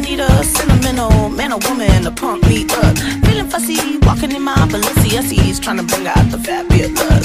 need a sentimental man or woman to pump me up. Feeling fussy, walking in my Balenciennes, trying to bring out the fabulous.